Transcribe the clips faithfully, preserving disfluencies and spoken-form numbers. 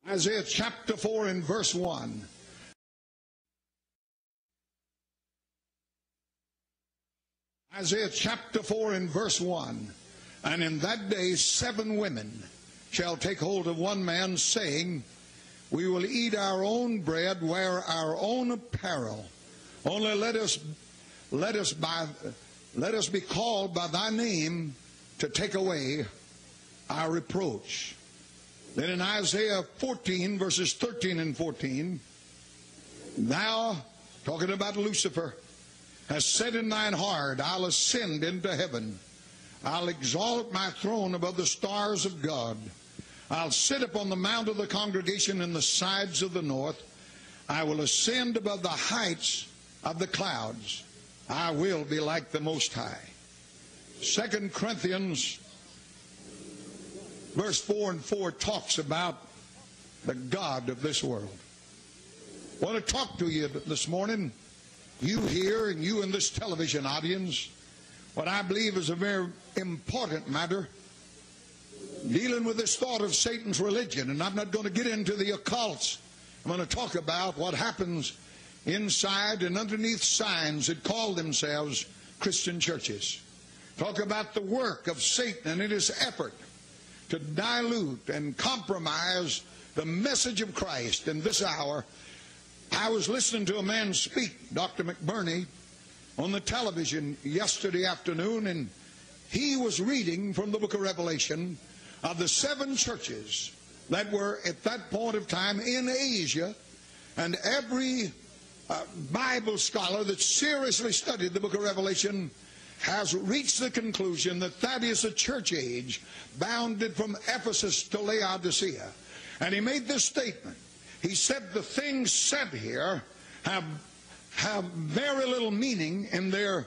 Isaiah chapter four and verse one. Isaiah chapter four and verse one. And in that day seven women shall take hold of one man, saying, we will eat our own bread, wear our own apparel. Only let us let us by let us be called by thy name to take away our reproach. Then in Isaiah fourteen, verses thirteen and fourteen, thou, talking about Lucifer, hast said in thine heart, I'll ascend into heaven. I'll exalt my throne above the stars of God. I'll sit upon the mount of the congregation in the sides of the north. I will ascend above the heights of the clouds. I will be like the Most High. Second Corinthians verse four and four talks about the God of this world. I want to talk to you this morning, you here and you in this television audience, what I believe is a very important matter dealing with this thought of Satan's religion. And I'm not going to get into the occults. I'm going to talk about what happens inside and underneath signs that call themselves Christian churches. Talk about the work of Satan and his effort to dilute and compromise the message of Christ. In this hour, I was listening to a man speak, Doctor McBurney, on the television yesterday afternoon, and he was reading from the book of Revelation of the seven churches that were at that point of time in Asia. And every uh, Bible scholar that seriously studied the book of Revelation has reached the conclusion that that is a church age bounded from Ephesus to Laodicea. And he made this statement. He said the things said here have, have very little meaning in their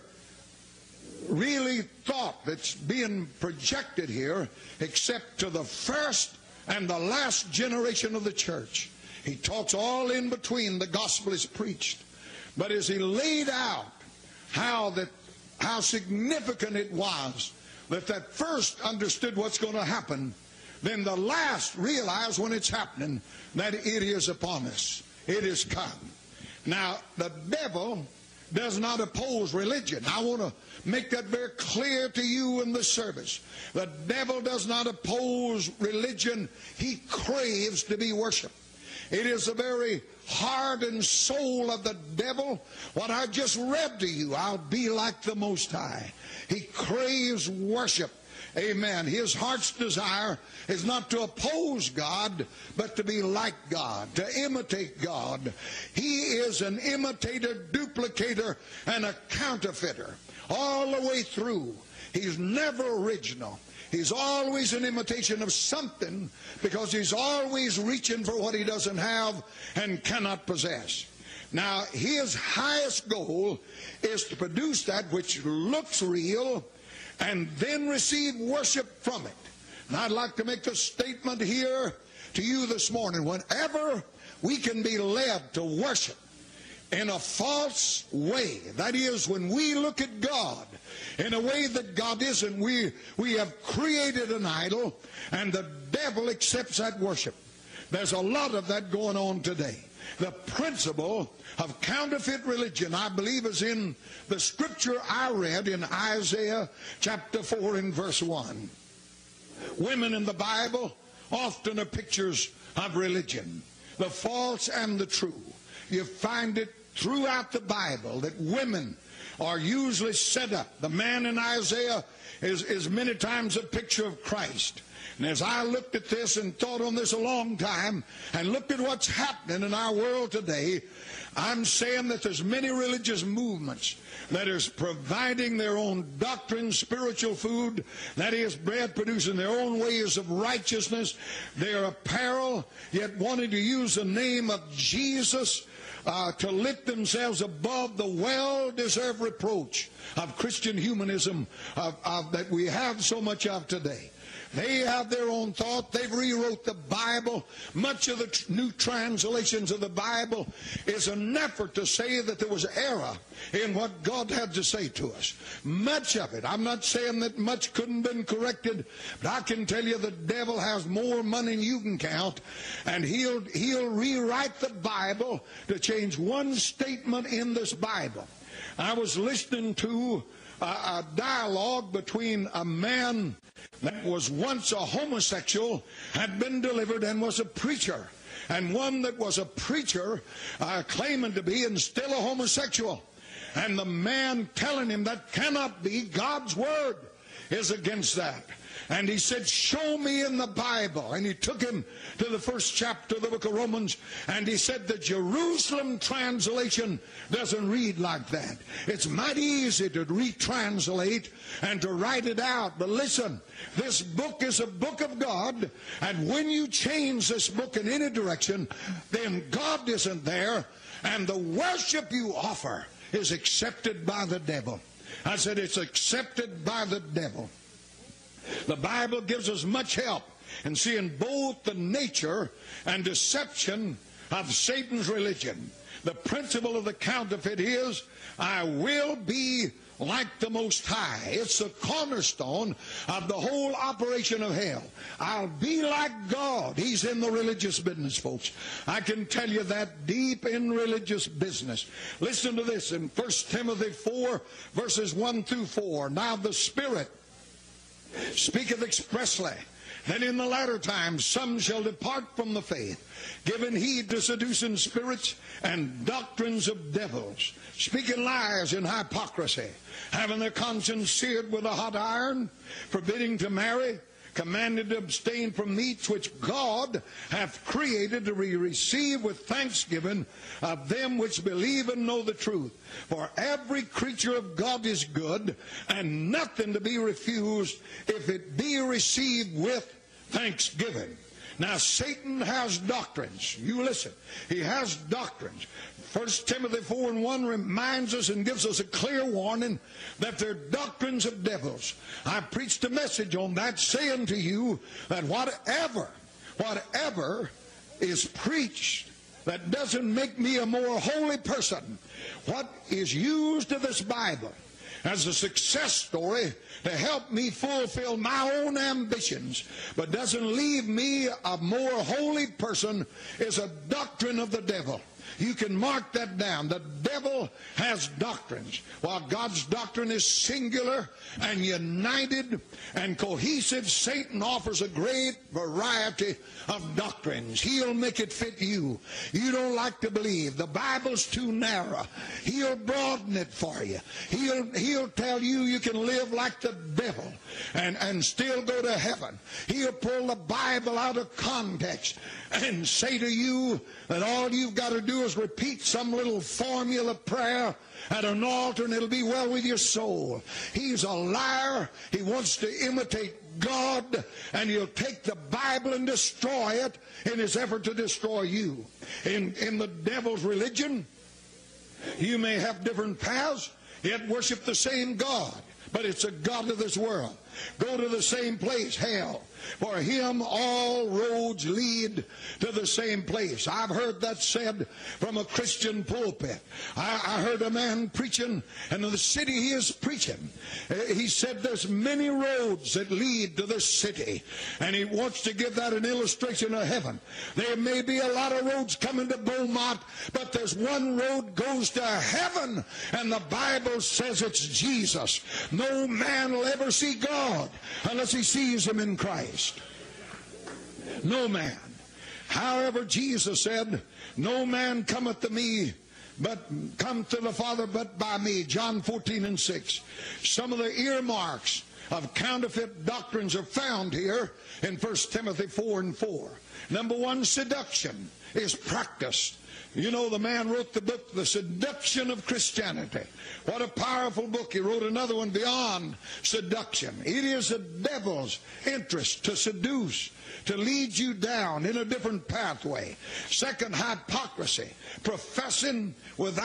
really thought that's being projected here, except to the first and the last generation of the church. He talks all in between the gospel is preached. But as he laid out how that how significant it was that that first understood what's going to happen, then the last realized when it's happening that it is upon us. It is come. Now, the devil does not oppose religion. I want to make that very clear to you in this service. The devil does not oppose religion. He craves to be worshiped. It is the very heart and soul of the devil. What I just read to you, I'll be like the Most High. He craves worship. Amen. His heart's desire is not to oppose God, but to be like God, to imitate God. He is an imitator, duplicator, and a counterfeiter all the way through. He's never original. He's always an imitation of something, because he's always reaching for what he doesn't have and cannot possess. Now, his highest goal is to produce that which looks real and then receive worship from it. And I'd like to make a statement here to you this morning. Whenever we can be led to worship in a false way, that is, when we look at God in a way that God isn't, we, we have created an idol, and the devil accepts that worship. There's a lot of that going on today. The principle of counterfeit religion, I believe, is in the scripture I read in Isaiah chapter four and verse one. Women in the Bible often are pictures of religion, the false and the true. You find it throughout the Bible that women are usually set up. The man in Isaiah is, is many times a picture of Christ. And as I looked at this and thought on this a long time and looked at what's happening in our world today, I'm saying that there's many religious movements that is providing their own doctrine, spiritual food, that is, bread, producing their own ways of righteousness, their apparel, yet wanting to use the name of Jesus Uh, to lift themselves above the well-deserved reproach of Christian humanism of, of, that we have so much of today. They have their own thought. They've rewrote the Bible. Much of the tr- new translations of the Bible is an effort to say that there was error in what God had to say to us. Much of it. I'm not saying that much couldn't have been corrected, but I can tell you the devil has more money than you can count, and he'll, he'll rewrite the Bible to change one statement in this Bible. I was listening to a, a dialogue between a man that was once a homosexual, had been delivered, and was a preacher, and one that was a preacher uh, claiming to be and still a homosexual. And the man telling him that cannot be, God's word is against that. And he said, show me in the Bible. And he took him to the first chapter of the book of Romans, and he said the Jerusalem translation doesn't read like that. It's mighty easy to retranslate and to write it out. But listen, this book is a book of God, and when you change this book in any direction, then God isn't there, and the worship you offer is accepted by the devil. I said it's accepted by the devil. The Bible gives us much help in seeing both the nature and deception of Satan's religion. The principle of the counterfeit is, I will be like the Most High. It's the cornerstone of the whole operation of hell. I'll be like God. He's in the religious business, folks. I can tell you that, deep in religious business. Listen to this in First Timothy four, verses one through four. Now the Spirit speaketh expressly that in the latter times some shall depart from the faith, giving heed to seducing spirits and doctrines of devils, speaking lies in hypocrisy, having their conscience seared with a hot iron, forbidding to marry, commanded to abstain from meats which God hath created to be received with thanksgiving of them which believe and know the truth. For every creature of God is good, and nothing to be refused if it be received with thanksgiving. Now Satan has doctrines. You listen. He has doctrines. First Timothy four and one reminds us and gives us a clear warning that they're doctrines of devils. I preached a message on that saying to you that whatever, whatever is preached that doesn't make me a more holy person, what is used of this Bible as a success story to help me fulfill my own ambitions, but doesn't leave me a more holy person, is a doctrine of the devil. You can mark that down. The devil has doctrines, while God's doctrine is singular and united and cohesive. Satan offers a great variety of doctrines. He'll make it fit you. You don't like to believe. The Bible's too narrow. He'll broaden it for you. He'll, he'll tell you you can live like the devil and, and still go to heaven. He'll pull the Bible out of context and say to you that all you've got to do is repeat some little formula prayer at an altar and it'll be well with your soul. He's a liar. He wants to imitate God, and he'll take the Bible and destroy it in his effort to destroy you. In, in the devil's religion, you may have different paths, yet worship the same God, but it's a God of this world. Go to the same place, hell. For him all roads lead to the same place. I've heard that said from a Christian pulpit. I, I heard a man preaching, and in the city he is preaching, he said there's many roads that lead to this city, and he wants to give that an illustration of heaven. There may be a lot of roads coming to Beaumont, but there's one road goes to heaven, and the Bible says it's Jesus. No man will ever see God unless he sees him in Christ. No man. However, Jesus said, no man cometh to me, but come to the Father but by me. John fourteen and six. Some of the earmarks of counterfeit doctrines are found here in First Timothy four and four. Number one, seduction is practiced. You know, the man wrote the book, The Seduction of Christianity. What a powerful book. He wrote another one, Beyond Seduction. It is the devil's interest to seduce, to lead you down in a different pathway. Second, hypocrisy, professing without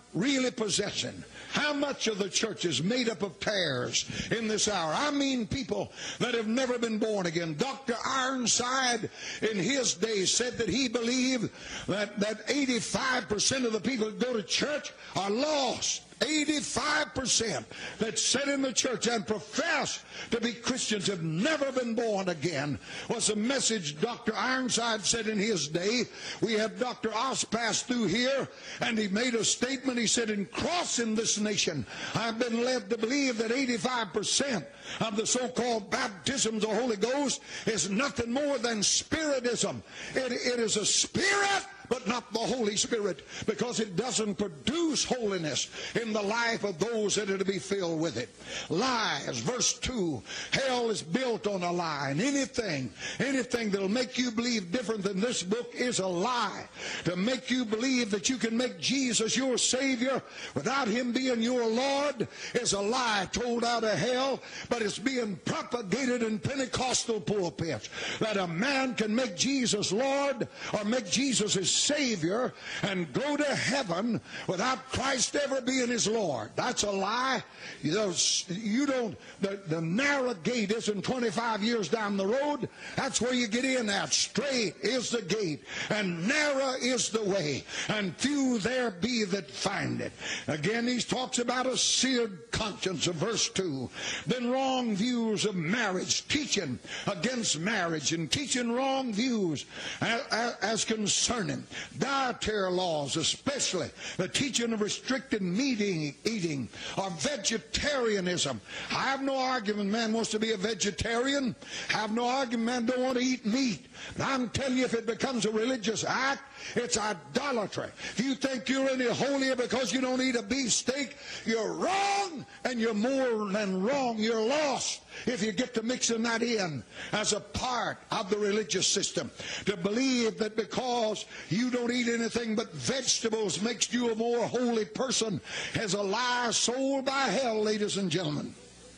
really possessing? How much of the church is made up of tares in this hour? I mean people that have never been born again. Doctor Ironside in his day said that he believed that, that eighty-five percent of the people that go to church are lost. eighty-five percent that sit in the church and profess to be Christians have never been born again, was a message Doctor Ironside said in his day. We have Doctor Ospass through here, and he made a statement. He said, in crossing this nation, I've been led to believe that eighty-five percent of the so-called baptisms of the Holy Ghost is nothing more than spiritism. It, it is a spirit, but not the Holy Spirit, because it doesn't produce holiness in the life of those that are to be filled with it. Lies, verse two, hell is built on a lie, and anything, anything that'll make you believe different than this book is a lie. To make you believe that you can make Jesus your Savior without Him being your Lord is a lie told out of hell, but it's being propagated in Pentecostal pulpits, that a man can make Jesus Lord or make Jesus his Savior and go to heaven without Christ ever being his Lord. That's a lie. You don't, you don't the, the narrow gate isn't twenty-five years down the road. That's where you get in at. Straight is the gate, and narrow is the way, and few there be that find it. Again, he talks about a seared conscience of verse two. Then wrong views of marriage, teaching against marriage and teaching wrong views as, as concerning dietary laws, especially the teaching of restricted meat eating or vegetarianism. I have no argument man wants to be a vegetarian. I have no argument man don't want to eat meat. But I'm telling you, if it becomes a religious act, it's idolatry. If you think you're any holier because you don't eat a beef steak, you're wrong, and you're more than wrong. You're lost if you get to mixing that in as a part of the religious system. To believe that because you don't eat anything but vegetables makes you a more holy person is a lie sold by hell, ladies and gentlemen.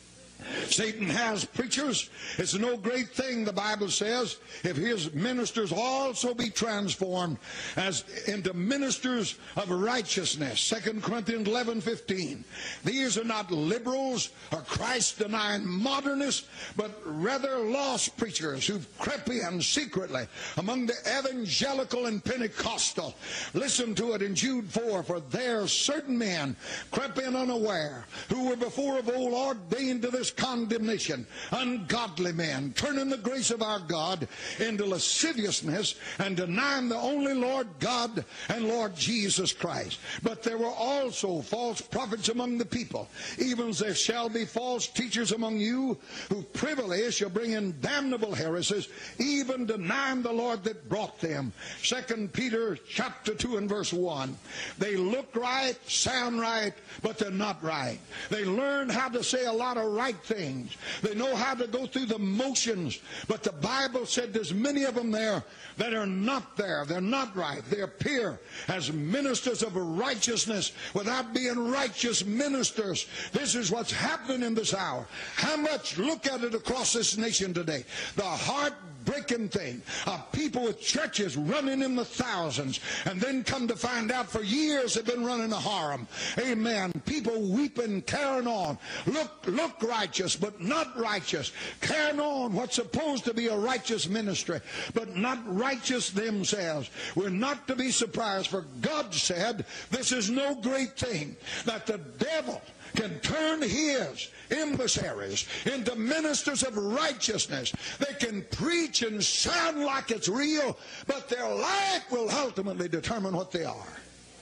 Satan has preachers. It's no great thing, the Bible says, if his ministers also be transformed as into ministers of righteousness. Second Corinthians eleven fifteen. These are not liberals or Christ-denying modernists, but rather lost preachers who've crept in secretly among the evangelical and Pentecostal. Listen to it in Jude four. For there certain men crept in unaware, who were before of old ordained to this condemnation, ungodly men, turning the grace of our God into lasciviousness and denying the only Lord God and Lord Jesus Christ. But there were also false prophets among the people, even as there shall be false teachers among you, who privily shall bring in damnable heresies, even denying the Lord that brought them. Second Peter chapter two and verse one. They look right, sound right, but they're not right. They learn how to say a lot of right things. They know how to go through the motions, but the Bible said there's many of them there that are not there. They're not right. They appear as ministers of righteousness without being righteous ministers. This is what's happening in this hour. How much, look at it across this nation today. The heartbreaking thing of people with churches running in the thousands, and then come to find out for years they've been running a harem. Amen. People weeping, carrying on. Look, look righteous, but not righteous. Carrying on what's supposed to be a righteous ministry, but not righteous themselves. We're not to be surprised, for God said this is no great thing that the devil can turn his emissaries into ministers of righteousness. They can preach and sound like it's real, but their life will ultimately determine what they are.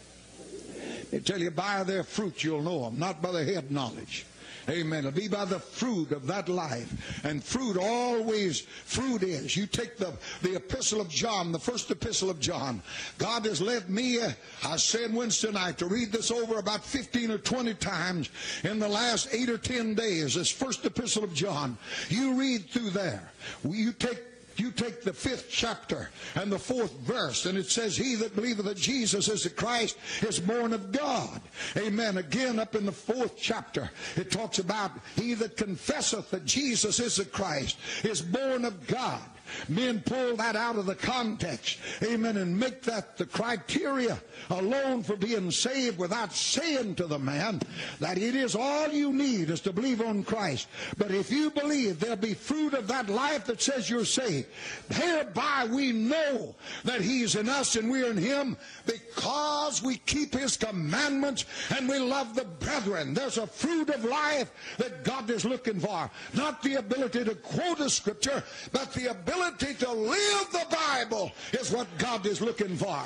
They tell you, by their fruit you'll know them, not by their head knowledge. Amen. It'll be by the fruit of that life. And fruit always, fruit is. You take the, the epistle of John, the first epistle of John. God has led me, uh, I said Wednesday night, to read this over about fifteen or twenty times in the last eight or ten days. This first epistle of John. You read through there. You take You take the fifth chapter and the fourth verse, and it says, he that believeth that Jesus is the Christ is born of God. Amen. Again, up in the fourth chapter, it talks about he that confesseth that Jesus is the Christ is born of God. Men pull that out of the context, amen, and make that the criteria alone for being saved, without saying to the man that it is all you need is to believe on Christ. But if you believe, there'll be fruit of that life that says you're saved. Hereby we know that he's in us and we're in him, because we keep his commandments and we love the brethren. There's a fruit of life that God is looking for. Not the ability to quote a scripture, but the ability to live the Bible is what God is looking for.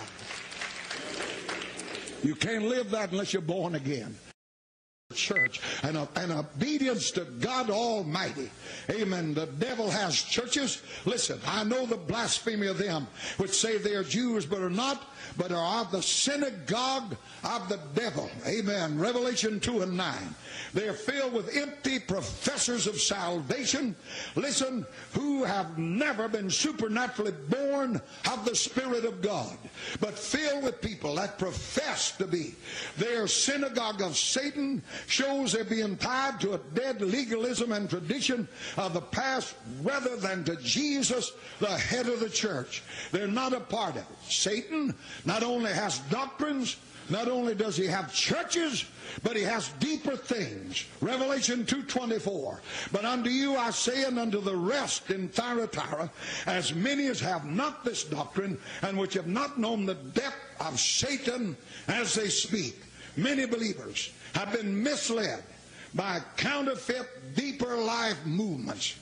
You can't live that unless you're born again. Church and, a, and obedience to God Almighty. Amen. The devil has churches. Listen, I know the blasphemy of them which say they are Jews but are not, but are of the synagogue of the devil. Amen. Revelation two and nine. They are filled with empty professors of salvation, listen, who have never been supernaturally born of the Spirit of God, but filled with people that profess to be. Their synagogue of Satan shows they're being tied to a dead legalism and tradition of the past rather than to Jesus, the head of the church. They're not a part of it. Satan not only has doctrines, not only does he have churches, but he has deeper things. Revelation two twenty-four. But unto you I say, and unto the rest in Thyatira, as many as have not this doctrine, and which have not known the depth of Satan as they speak. Many believers have been misled by counterfeit, deeper life movements.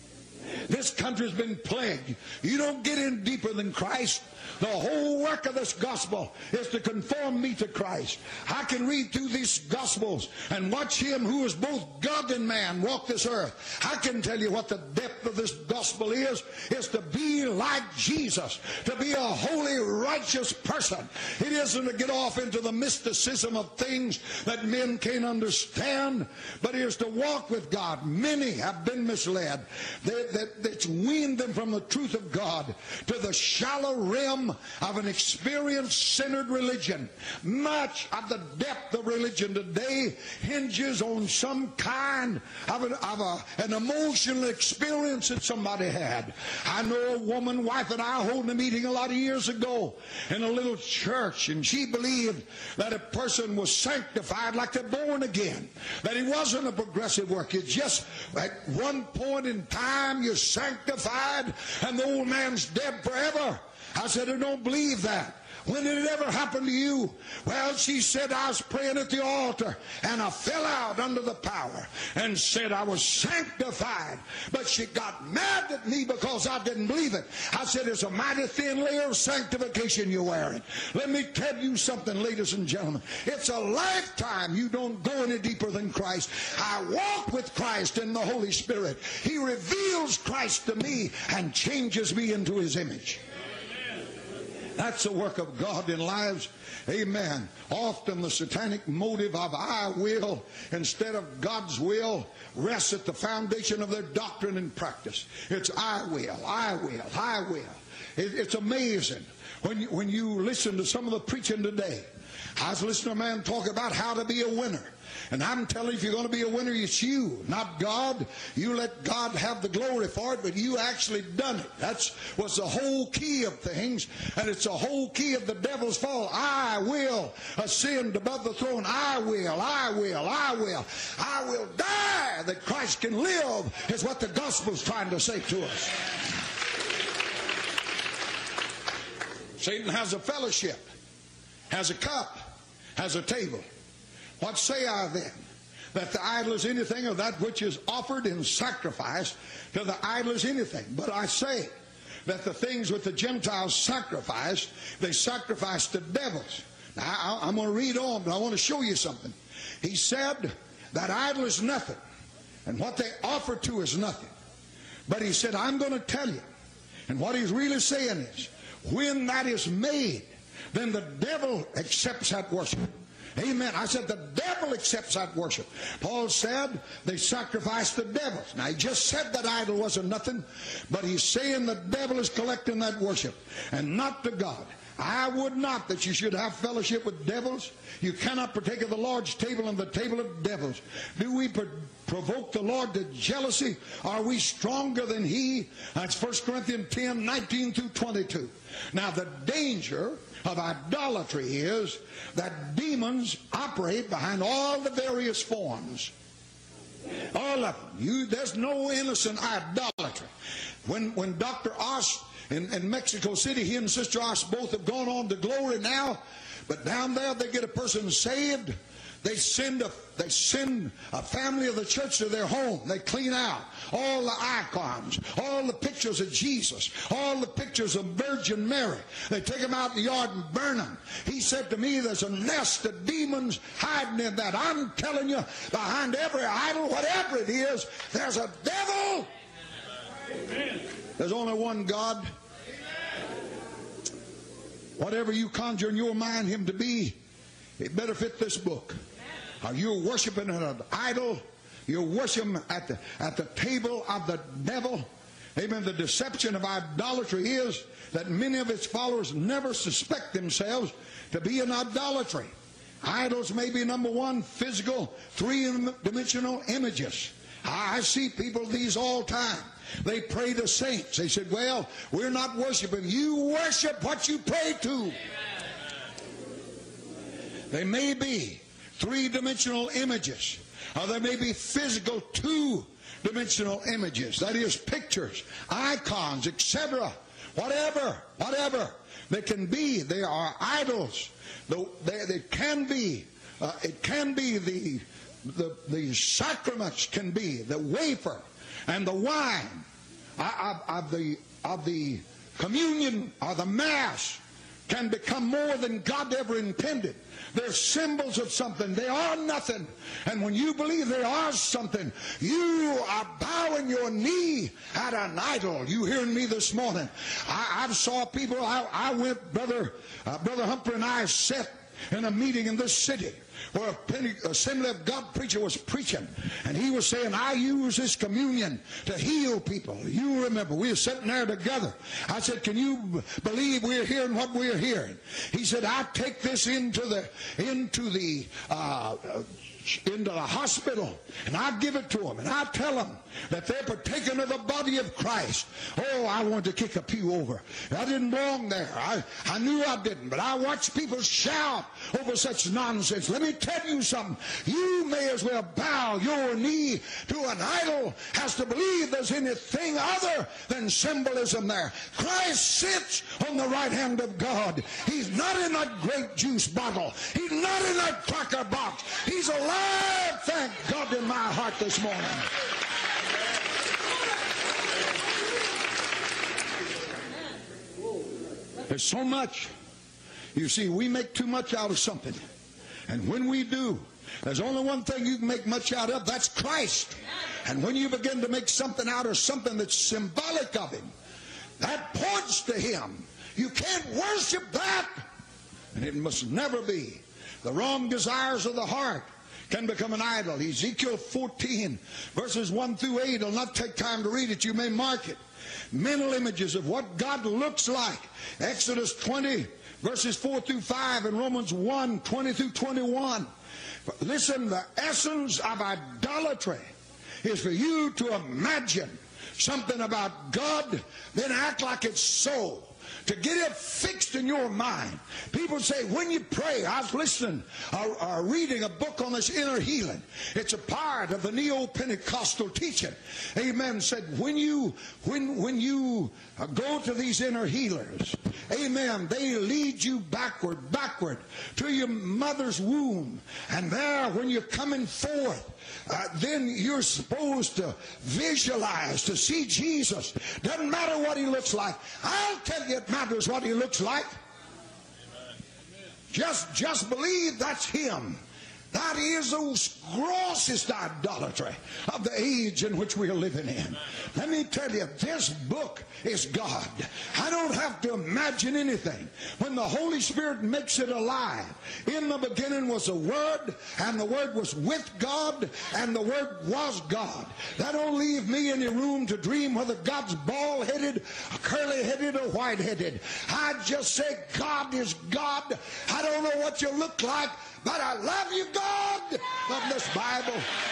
This country's been plagued. You don't get in deeper than Christ. The whole work of this gospel is to conform me to Christ. I can read through these gospels and watch him who is both God and man walk this earth. I can tell you what the depth of this gospel is, is to be like Jesus, to be a holy, righteous person. It isn't to get off into the mysticism of things that men can't understand, but it is to walk with God. Many have been misled. They, that, that's weaned them from the truth of God to the shallow realm of an experience-centered religion. Much of the depth of religion today hinges on some kind of, an, of a, an emotional experience that somebody had. I know a woman, wife and I, holding a meeting a lot of years ago in a little church, and she believed that a person was sanctified like they're born again, that it wasn't a progressive work. It's just at one point in time you're sanctified and the old man's dead forever. I said, I don't believe that. When did it ever happen to you? Well, she said, I was praying at the altar and I fell out under the power and said I was sanctified. But she got mad at me because I didn't believe it. I said, it's a mighty thin layer of sanctification you're wearing. Let me tell you something, ladies and gentlemen. It's a lifetime you don't go any deeper than Christ. I walk with Christ in the Holy Spirit. He reveals Christ to me and changes me into his image. That's the work of God in lives. Amen. Often the satanic motive of I will instead of God's will rests at the foundation of their doctrine and practice. It's I will, I will, I will. It, it's amazing when you, when you listen to some of the preaching today. I was listening to a man talk about how to be a winner. And I'm telling you, if you're going to be a winner, it's you, not God. You let God have the glory for it, but you actually done it. That's what's the whole key of things, and it's the whole key of the devil's fall. I will ascend above the throne. I will, I will, I will. I will die that Christ can live is what the gospel's trying to say to us. Satan has a fellowship, has a cup, has a table. What say I then? That the idol is anything of that which is offered in sacrifice to the idol is anything. But I say that the things which the Gentiles sacrifice, they sacrifice to devils. Now, I, I'm going to read on, but I want to show you something. He said that idol is nothing, and what they offer to is nothing. But he said, I'm going to tell you. And what he's really saying is, when that is made, then the devil accepts that worship. Amen. I said the devil accepts that worship. Paul said they sacrifice the devils. Now he just said that idol wasn't nothing, but he's saying the devil is collecting that worship and not to God. I would not that you should have fellowship with devils. You cannot partake of the Lord's table and the table of devils. Do we pro provoke the Lord to jealousy? Are we stronger than He? That's First Corinthians ten, nineteen through twenty-two. Now the danger of idolatry is that demons operate behind all the various forms. All of them. You, there's no innocent idolatry. When, when Doctor Oss in, in Mexico City, he and Sister Oss both have gone on to glory now, but down there they get a person saved. They send a they send a family of the church to their home. They clean out all the icons, all the pictures of Jesus, all the pictures of Virgin Mary. They take them out in the yard and burn them. He said to me, there's a nest of demons hiding in that. I'm telling you, behind every idol, whatever it is, there's a devil. Amen. There's only one God. Whatever you conjure in your mind Him to be, it better fit this book. Are you worshiping an idol? You're worshiping at the, at the table of the devil. Amen. The deception of idolatry is that many of its followers never suspect themselves to be in idolatry. Idols may be, number one, physical, three-dimensional images. I see people these all time. They pray to saints. They said, well, we're not worshiping. You worship what you pray to. They may be three-dimensional images, or they may be physical two-dimensional images. That is, pictures, icons, et cetera. Whatever, whatever they can be, they are idols. They, they can be. Uh, it can be the, the the sacraments can be the wafer and the wine of, of the of the communion or the mass can become more than God ever intended. They're symbols of something. They are nothing. And when you believe they are something, you are bowing your knee at an idol. You hearing me this morning? I, I saw people. I, I went, brother, uh, brother Humphrey and I sat in a meeting in this city where a Pente- Assembly of God preacher was preaching, and he was saying, I use this communion to heal people. You remember, we were sitting there together. I said, can you believe we're hearing what we're hearing? He said, I take this into the into the uh, into the hospital, and I give it to them, and I tell them that they're partaking of the body of Christ. Oh, I wanted to kick a pew over. I didn't belong there. I, I knew I didn't, but I watched people shout over such nonsense. Let me tell you something. You may as well bow your knee to an idol as to believe there's anything other than symbolism there. Christ sits on the right hand of God. He's not in that grape juice bottle. He's not in that cracker box. He's alive. Thank God in my heart this morning. There's so much. You see, we make too much out of something. And when we do, there's only one thing you can make much out of. That's Christ. And when you begin to make something out of something that's symbolic of Him, that points to Him. You can't worship that. And it must never be. The wrong desires of the heart can become an idol. Ezekiel fourteen, verses one through eight. I'll not take time to read it. You may mark it. Mental images of what God looks like. Exodus twenty, verses four through five, and Romans one, twenty through twenty-one. Listen, the essence of idolatry is for you to imagine something about God, then act like it's so. To get it fixed in your mind. People say, when you pray, I was listening, uh, uh, reading a book on this inner healing. It's a part of the Neo-Pentecostal teaching. Amen. Said, when you, when, when you uh, go to these inner healers, amen, they lead you backward, backward to your mother's womb. And there, when you're coming forth, Uh, then you're supposed to visualize, to see Jesus. Doesn't matter what He looks like. I'll tell you it matters what He looks like. Just, just believe that's Him. That is the grossest idolatry of the age in which we are living in. Let me tell you, this book is God. I don't have to imagine anything. When the Holy Spirit makes it alive, in the beginning was the Word, and the Word was with God, and the Word was God. That don't leave me any room to dream whether God's bald-headed, curly-headed, or white-headed. I just say God is God. I don't know what you look like, but I love you, God, of this Bible.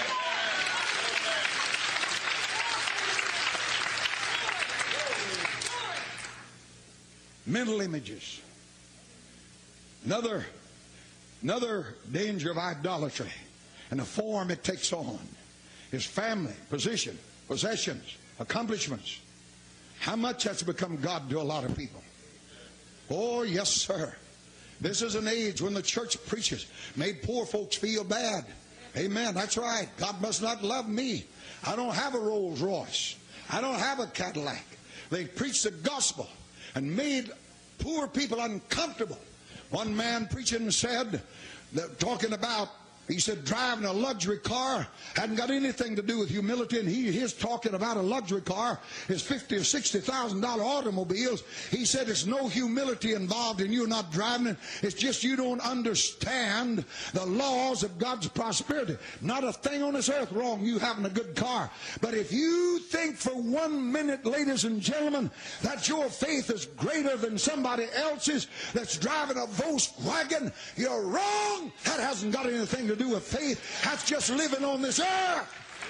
Mental images. Another, another danger of idolatry and the form it takes on is family, position, possessions, accomplishments. How much that's become God to a lot of people. Oh, yes, sir. This is an age when the church preaches made poor folks feel bad. Amen. That's right. God must not love me. I don't have a Rolls Royce. I don't have a Cadillac. They preached the gospel and made poor people uncomfortable. One man preaching said, that, talking about, he said, driving a luxury car hadn't got anything to do with humility, and he his talking about a luxury car is fifty or sixty thousand dollar automobiles. He said it's no humility involved in you not driving it. It's just you don't understand the laws of God's prosperity. Not a thing on this earth wrong you having a good car, but if you think for one minute, ladies and gentlemen, that your faith is greater than somebody else's that's driving a Volkswagen, you're wrong. That hasn't got anything to do with faith. That's just living on this earth.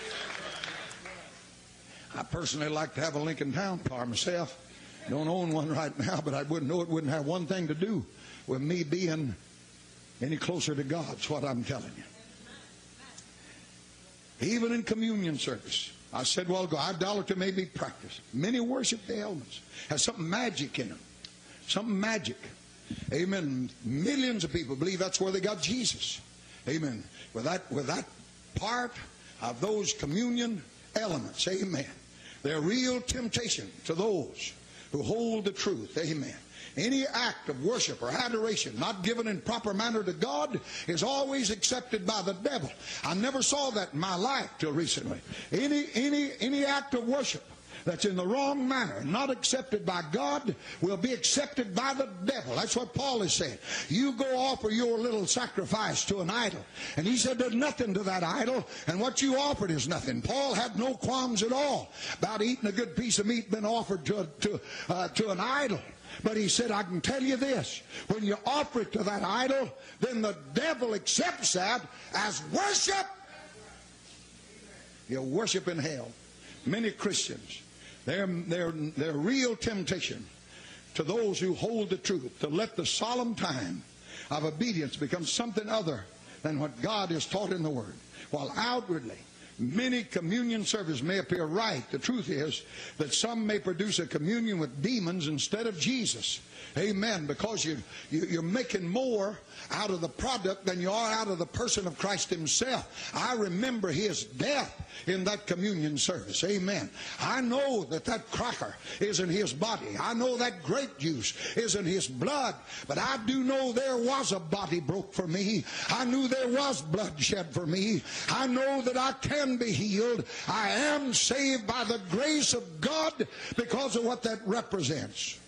I personally like to have a Lincoln Town car myself. Don't own one right now, but I wouldn't know it wouldn't have one thing to do with me being any closer to God. That's what I'm telling you. Even in communion service, I said, well, idolatry may be practiced. Many worship the elements. Has something magic in them. Something magic. Amen. Millions of people believe that's where they got Jesus. Amen. With that, with that part of those communion elements, amen. They're real temptation to those who hold the truth, amen. Any act of worship or adoration not given in proper manner to God is always accepted by the devil. I never saw that in my life till recently. Any, any, any act of worship that's in the wrong manner, not accepted by God, will be accepted by the devil. That's what Paul is saying. You go offer your little sacrifice to an idol. And he said there's nothing to that idol, and what you offered is nothing. Paul had no qualms at all about eating a good piece of meat been offered to, to, uh, to an idol. But he said, I can tell you this, when you offer it to that idol, then the devil accepts that as worship. You're worshiping hell. Many Christians, They're, they're, they're real temptation to those who hold the truth to let the solemn time of obedience become something other than what God has taught in the Word. While outwardly, many communion services may appear right, the truth is that some may produce a communion with demons instead of Jesus. Amen. Because you, you, you're making more out of the product than you are out of the person of Christ himself. I remember his death in that communion service. Amen. I know that that cracker is in his body. I know that grape juice is in his blood. But I do know there was a body broke for me. I knew there was blood shed for me. I know that I can be healed. I am saved by the grace of God because of what that represents.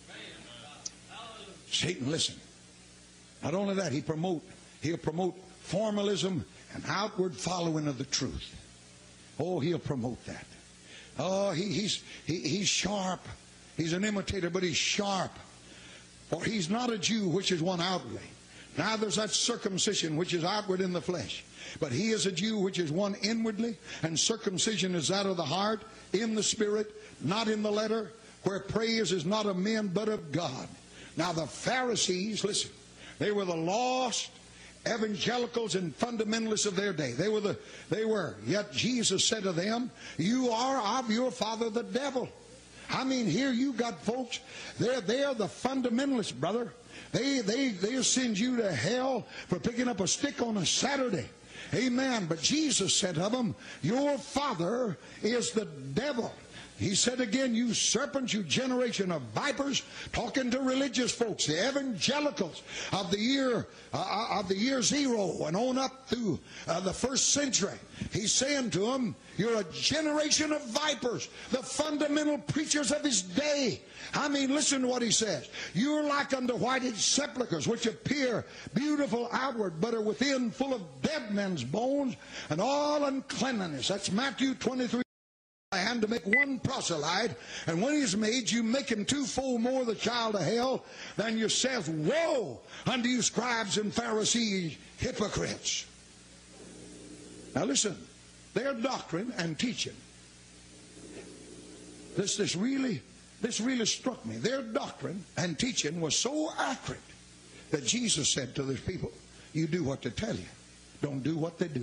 Satan, listen. Not only that, he promote, he'll promote formalism and outward following of the truth. Oh, he'll promote that. Oh, he, he's, he, he's sharp. He's an imitator, but he's sharp. For he's not a Jew, which is one outwardly. Neither is that circumcision, which is outward in the flesh. But he is a Jew, which is one inwardly. And circumcision is that of the heart, in the spirit, not in the letter, where praise is not of men, but of God. Now the Pharisees, listen, they were the lost evangelicals and fundamentalists of their day. They were the, they were. Yet Jesus said to them, you are of your father the devil. I mean, here you got folks, they're, they're the fundamentalists, brother. They, they, they'll send you to hell for picking up a stick on a Saturday. Amen. But Jesus said of them, your father is the devil. He said again, you serpents, you generation of vipers, talking to religious folks, the evangelicals of the year uh, of the year zero and on up through uh, the first century. He's saying to them, you're a generation of vipers, the fundamental preachers of his day. I mean, listen to what he says. You're like unto whited sepulchres, which appear beautiful outward, but are within full of dead men's bones and all uncleanness. That's Matthew twenty-three. And to make one proselyte, and when he's made, you make him twofold more the child of hell than yourselves. Woe unto you, scribes and Pharisees, hypocrites. Now listen, their doctrine and teaching, this, this, really, this really struck me. Their doctrine and teaching was so accurate that Jesus said to these people, you do what they tell you, don't do what they do.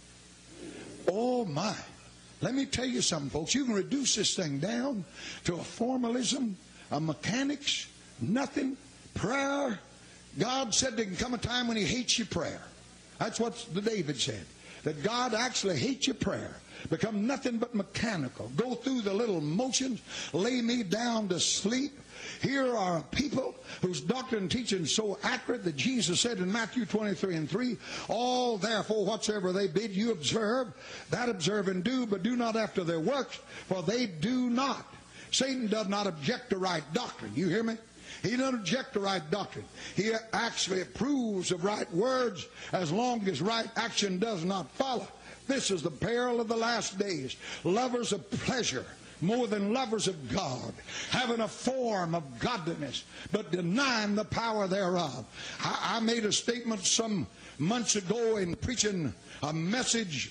Oh my. Let me tell you something, folks. You can reduce this thing down to a formalism, a mechanics, nothing, prayer. God said there can come a time when he hates your prayer. That's what the David said, that God actually hates your prayer. Become nothing but mechanical. Go through the little motions, lay me down to sleep. Here are people whose doctrine and teaching is so accurate that Jesus said in Matthew twenty-three and three, all therefore whatsoever they bid you observe, that observe and do, but do not after their works, for they do not. Satan does not object to right doctrine. You hear me? He doesn't object to right doctrine. He actually approves of right words as long as right action does not follow. This is the peril of the last days. Lovers of pleasure more than lovers of God, having a form of godliness, but denying the power thereof. I, I made a statement some months ago in preaching a message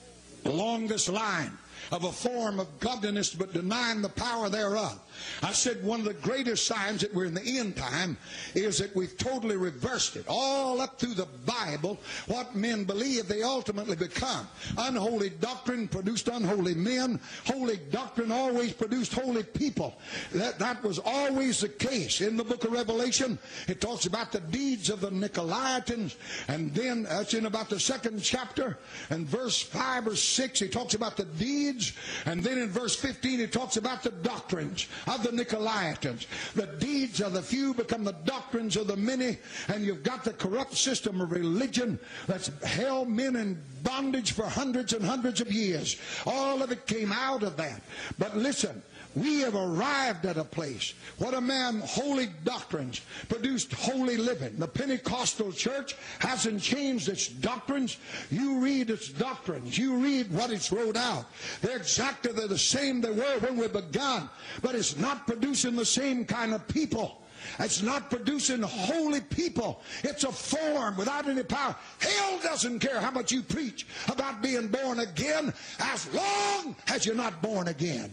along this line of a form of godliness, but denying the power thereof. I said one of the greatest signs that we're in the end time is that we've totally reversed it. All up through the Bible, what men believe, they ultimately become. Unholy doctrine produced unholy men. Holy doctrine always produced holy people. That, that was always the case. In the book of Revelation, it talks about the deeds of the Nicolaitans, and then that's in about the second chapter, and verse five or six, he talks about the deeds, and then in verse fifteen, he talks about the doctrines of the Nicolaitans. The deeds of the few become the doctrines of the many, and you've got the corrupt system of religion that's held men in bondage for hundreds and hundreds of years. All of it came out of that. But listen, we have arrived at a place. What a man, holy doctrines produced holy living. The Pentecostal church hasn't changed its doctrines. You read its doctrines. You read what it's wrote out. They're exactly the same they were when we began. But it's not producing the same kind of people. It's not producing holy people. It's a form without any power. Hell doesn't care how much you preach about being born again as long as you're not born again.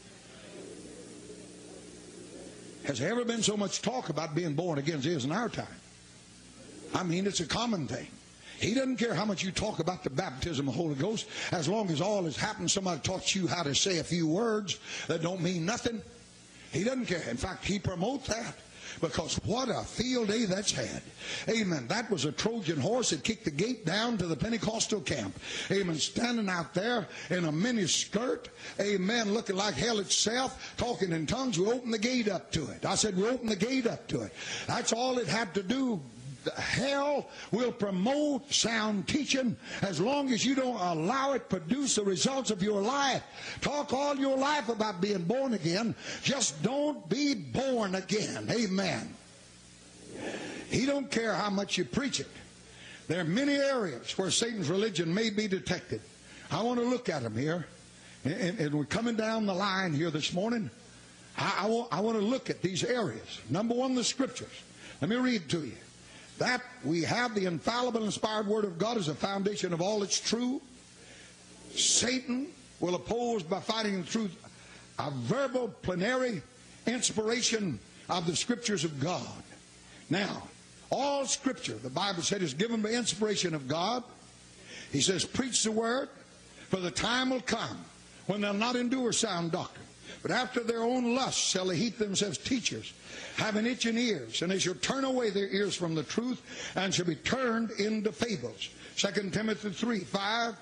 Has there ever been so much talk about being born again as there is in our time? I mean, it's a common thing. He doesn't care how much you talk about the baptism of the Holy Ghost, as long as all has happened, somebody taught you how to say a few words that don't mean nothing. He doesn't care. In fact, he promotes that. Because what a field day that's had. Amen. That was a Trojan horse that kicked the gate down to the Pentecostal camp. Amen. Standing out there in a mini skirt. Amen. Looking like hell itself. Talking in tongues. We opened the gate up to it. I said we opened the gate up to it. That's all it had to do. Hell will promote sound teaching as long as you don't allow it to produce the results of your life. Talk all your life about being born again. Just don't be born again. Amen. He don't care how much you preach it. There are many areas where Satan's religion may be detected. I want to look at them here. And, and we're coming down the line here this morning. I, I, want, I want to look at these areas. Number one, the Scriptures. Let me read to you. That we have the infallible, inspired Word of God as a foundation of all that's true. Satan will oppose by fighting the truth a verbal, plenary inspiration of the Scriptures of God. Now, all Scripture, the Bible said, is given by inspiration of God. He says, preach the Word, for the time will come when they'll not endure sound doctrine. But after their own lusts shall they heap themselves teachers, having itching ears, and they shall turn away their ears from the truth, and shall be turned into fables. Second Timothy three, five,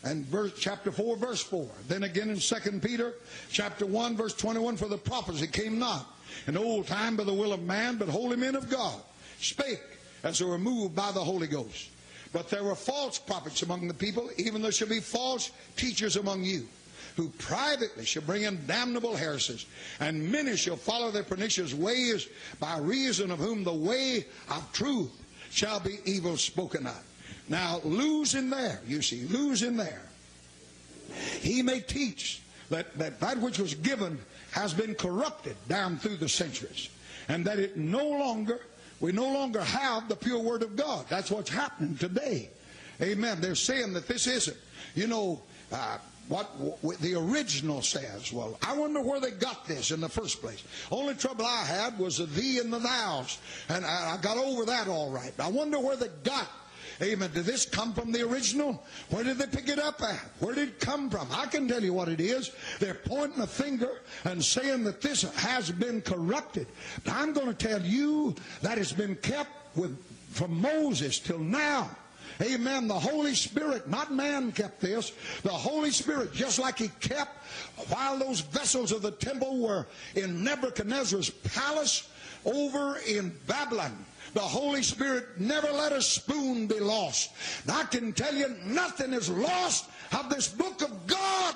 and verse, chapter four, verse four. Then again in Second Peter, chapter one, verse twenty-one, for the prophecy came not in old time by the will of man, but holy men of God spake as they were moved by the Holy Ghost. But there were false prophets among the people, even there shall be false teachers among you, who privately shall bring in damnable heresies, and many shall follow their pernicious ways, by reason of whom the way of truth shall be evil spoken of. Now, losing there, you see, losing there. He may teach that, that that which was given has been corrupted down through the centuries, and that it no longer, we no longer have the pure Word of God. That's what's happening today. Amen. They're saying that this isn't, you know, uh, what the original says. Well, I wonder where they got this in the first place. Only trouble I had was the thee and the thous, and I got over that all right. I wonder where they got. Amen. Did this come from the original? Where did they pick it up at? Where did it come from? I can tell you what it is. They're pointing a finger and saying that this has been corrupted. But I'm going to tell you that it's been kept with, from Moses till now. Amen. The Holy Spirit, not man, kept this. The Holy Spirit, just like He kept while those vessels of the temple were in Nebuchadnezzar's palace over in Babylon. The Holy Spirit never let a spoon be lost. And I can tell you, nothing is lost of this book of God.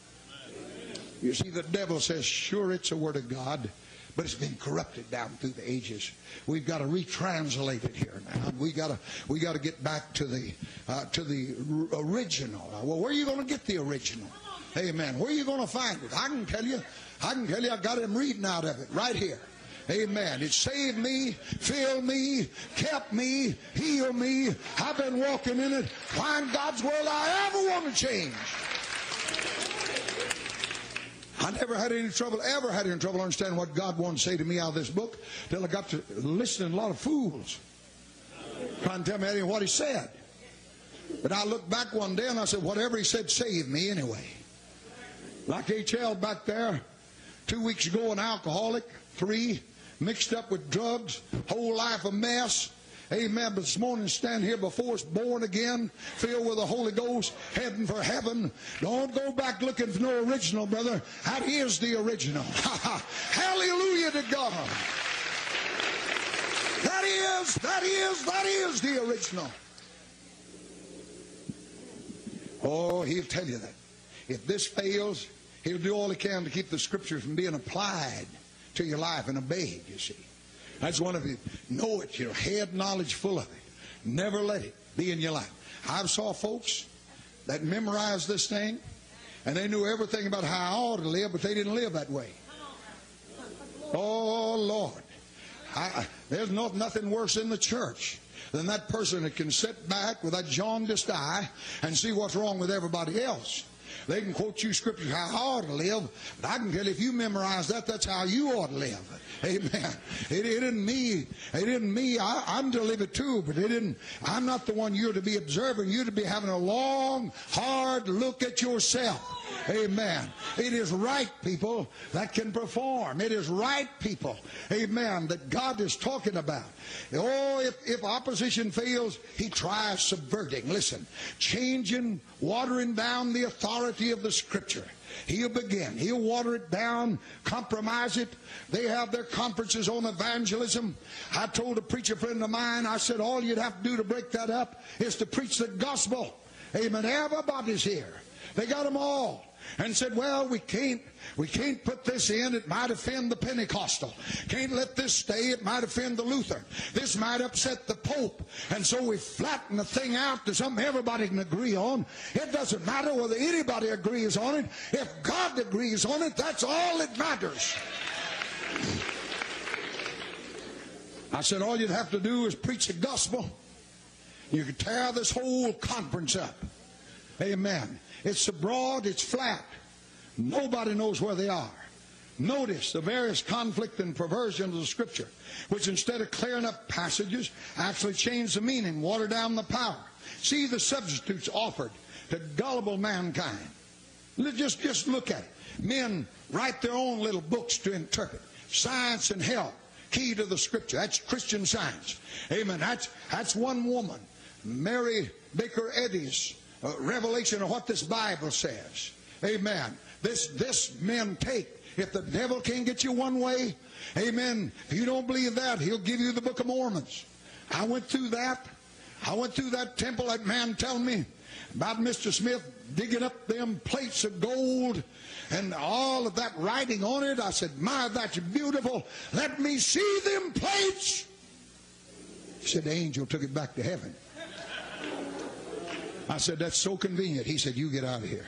You see, the devil says, sure, it's a word of God, but it's been corrupted down through the ages. We've got to retranslate it here now. We got to we got to get back to the uh, to the original. Well, where are you going to get the original? Amen. Where are you going to find it? I can tell you. I can tell you. I got him reading out of it right here. Amen. It saved me, filled me, kept me, healed me. I've been walking in it. Why in God's world I ever want to change? I never had any trouble, ever had any trouble understanding what God wanted to say to me out of this book till I got to listening to a lot of fools trying to tell me anything what He said. But I looked back one day and I said, whatever He said saved me anyway. Like H L back there, two weeks ago, an alcoholic, three, mixed up with drugs, whole life a mess. Amen. But this morning, stand here before us, born again, filled with the Holy Ghost, heading for heaven. Don't go back looking for no original, brother. That is the original. Hallelujah to God. That is, that is, that is the original. Oh, He'll tell you that. If this fails, He'll do all He can to keep the Scriptures from being applied to your life and obeyed, you see. That's one of you. Know it, your head knowledge full of it. Never let it be in your life. I've saw folks that memorized this thing, and they knew everything about how I ought to live, but they didn't live that way. Oh, Lord. I, there's no, nothing worse in the church than that person that can sit back with that jaundiced eye and see what's wrong with everybody else. They can quote you scriptures how I ought to live, but I can tell you if you memorize that, that's how you ought to live. Amen. It, it isn't me. It isn't me. I, I'm to live it too, but it isn't. I'm not the one you're to be observing. You're to be having a long, hard look at yourself. Amen. It is right people that can perform. It is right people, amen, that God is talking about. Oh, if, if opposition fails, He tries subverting. Listen, changing, watering down the authority of the Scripture. He'll begin. He'll water it down, compromise it. They have their conferences on evangelism. I told a preacher friend of mine, I said, all you'd have to do to break that up is to preach the gospel. Amen. Everybody's here. They got them all. And said, well, we can't, we can't put this in. It might offend the Pentecostal. Can't let this stay. It might offend the Lutheran. This might upset the Pope. And so we flatten the thing out to something everybody can agree on. It doesn't matter whether anybody agrees on it. If God agrees on it, that's all that matters. I said, all you'd have to do is preach the gospel. You could tear this whole conference up. Amen. It's so broad, it's flat. Nobody knows where they are. Notice the various conflict and perversions of the Scripture, which instead of clearing up passages, actually change the meaning, water down the power. See the substitutes offered to gullible mankind. Just, just look at it. Men write their own little books to interpret. Science and health, key to the Scripture. That's Christian Science. Amen. That's, that's one woman, Mary Baker Eddy's uh, revelation of what this Bible says. Amen. This, this men take. If the devil can't get you one way, amen, if you don't believe that, he'll give you the Book of Mormons. I went through that. I went through that temple, that man telling me about Mister Smith digging up them plates of gold and all of that writing on it. I said, my, that's beautiful. Let me see them plates. He said, the angel took it back to heaven. I said, that's so convenient. He said, you get out of here.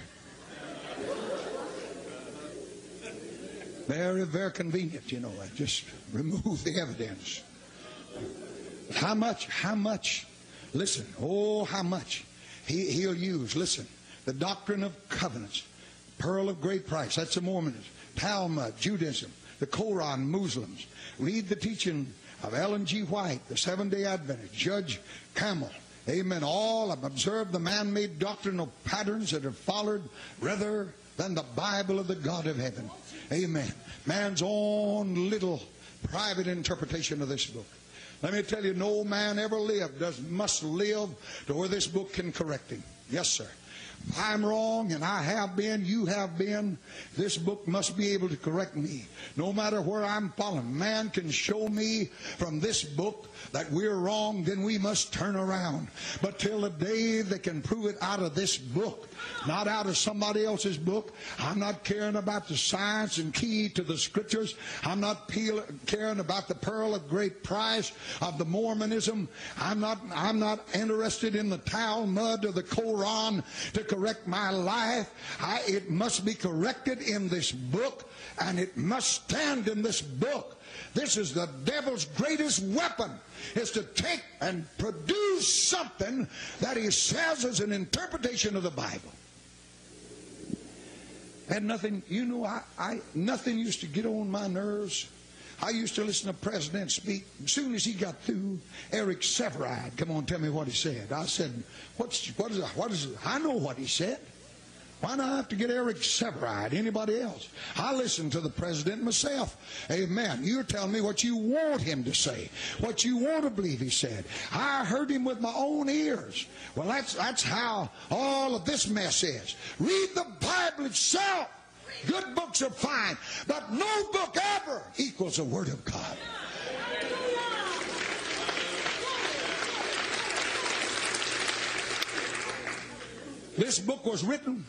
Very, very convenient, you know. Just remove the evidence. How much, how much, listen, oh, how much he, he'll use. Listen, the doctrine of covenants, pearl of great price, that's the Mormonism, Talmud, Judaism, the Koran, Muslims. Read the teaching of Ellen G. White, the Seventh-day Adventist, Judge Campbell. Amen. All have observed the man-made doctrinal patterns that are followed rather than the Bible of the God of heaven. Amen. Man's own little private interpretation of this book. Let me tell you, no man ever lived does must live to where this book can correct him. Yes, sir. If I'm wrong, and I have been, you have been, this book must be able to correct me. No matter where I'm falling, man can show me from this book that we're wrong, then we must turn around. But till the day they can prove it out of this book, not out of somebody else's book. I'm not caring about the science and key to the scriptures. I'm not peel, caring about the pearl of great price of the Mormonism. I'm not, I'm not interested in the Talmud or the Koran to correct my life. I, it must be corrected in this book, and it must stand in this book. This is the devil's greatest weapon, is to take and produce something that he says is an interpretation of the Bible. And nothing, you know, I, I nothing used to get on my nerves. I used to listen to the president speak. As soon as he got through, Eric Sevareid, come on, tell me what he said. I said, What's, what is it? What is it? I know what he said. Why not have to get Eric Sevareid, anybody else? I listened to the president myself. Amen. You're telling me what you want him to say, what you want to believe he said. I heard him with my own ears. Well, that's, that's how all of this mess is. Read the Bible itself. Good books are fine, but no book ever equals the Word of God. This book was written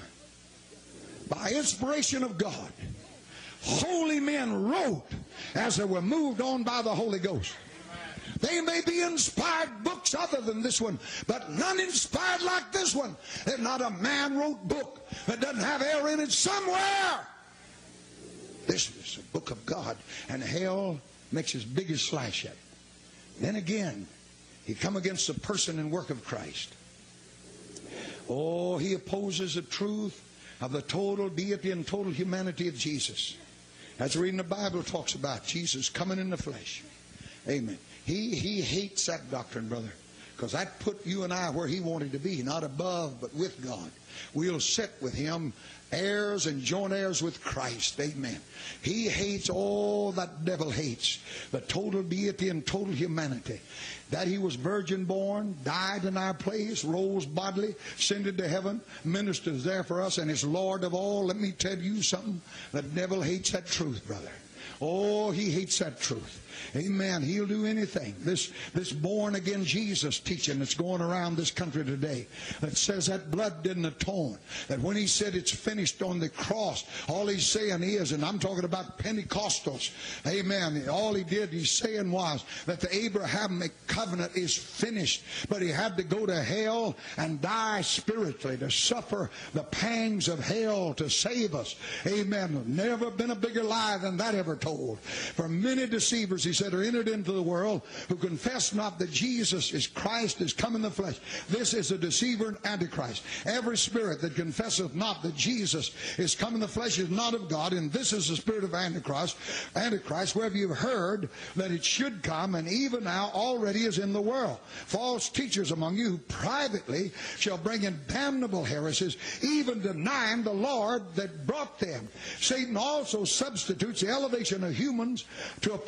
by inspiration of God. Holy men wrote as they were moved on by the Holy Ghost. They may be inspired books other than this one, but none inspired like this one. There's not a man wrote book that doesn't have error in it somewhere. This is a book of God, and hell makes his biggest slash at it. Then again, he come against the person and work of Christ. Oh, he opposes the truth of the total deity and total humanity of Jesus. That's reading the Bible talks about Jesus coming in the flesh. Amen. He, he hates that doctrine, brother, because that put you and I where he wanted to be, not above, but with God. We'll sit with him, heirs and joint heirs with Christ. Amen. He hates all that devil hates, the total deity and total humanity. That he was virgin born, died in our place, rose bodily, ascended to heaven, ministers there for us, and is Lord of all. Let me tell you something. The devil hates that truth, brother. Oh, he hates that truth. Amen. He'll do anything. This, this born-again Jesus teaching that's going around this country today that says that blood didn't atone. That when he said it's finished on the cross, all he's saying is, and I'm talking about Pentecostals, amen, all he did, he's saying was that the Abrahamic covenant is finished. But he had to go to hell and die spiritually to suffer the pangs of hell to save us. Amen. Never been a bigger lie than that ever told. For many deceivers, he said, are entered into the world who confess not that Jesus is Christ, is come in the flesh. This is a deceiver and antichrist. Every spirit that confesseth not that Jesus is come in the flesh is not of God, and this is the spirit of antichrist. Antichrist, wherever you've heard that it should come, and even now already is in the world. False teachers among you who privately shall bring in damnable heresies, even denying the Lord that brought them. Satan also substitutes the elevation of humans to a place of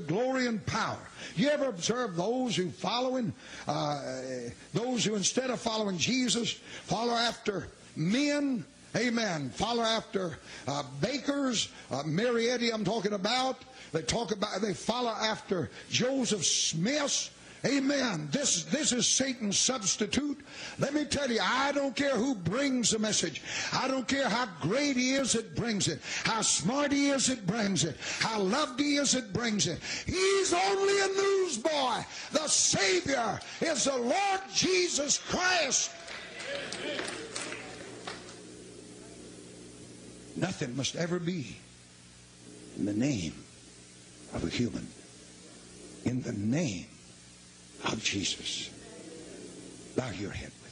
of glory and power. You ever observe those who following, uh, those who instead of following Jesus, follow after men? Amen. Follow after uh, bakers, uh, Mary Eddy I'm talking about. They talk about, they follow after Joseph Smith. Amen. This, this is Satan's substitute. Let me tell you, I don't care who brings the message. I don't care how great he is that brings it, how smart he is that brings it, how loved he is that brings it. He's only a newsboy. The Savior is the Lord Jesus Christ. Nothing must ever be in the name of a human. In the name of Jesus. Bow your head.